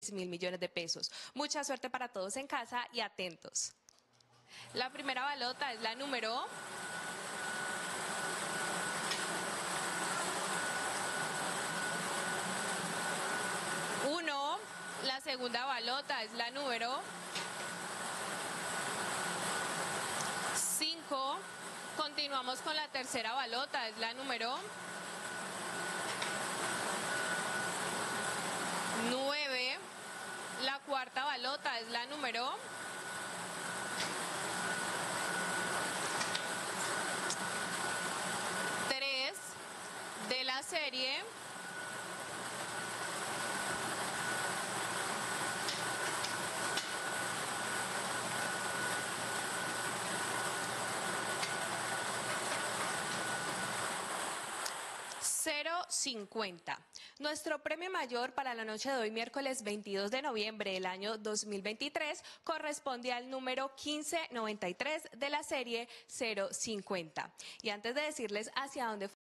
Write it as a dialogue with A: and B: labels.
A: 6.000 millones de pesos. Mucha suerte para todos en casa y atentos. La primera balota es la número 1. La segunda balota es la número 5. Continuamos con la tercera balota, es la número 9. La cuarta balota es la número 3 de la serie. $0.50. Nuestro premio mayor para la noche de hoy, miércoles 22 de noviembre del año 2023, corresponde al número 1593 de la serie 050. Y antes de decirles hacia dónde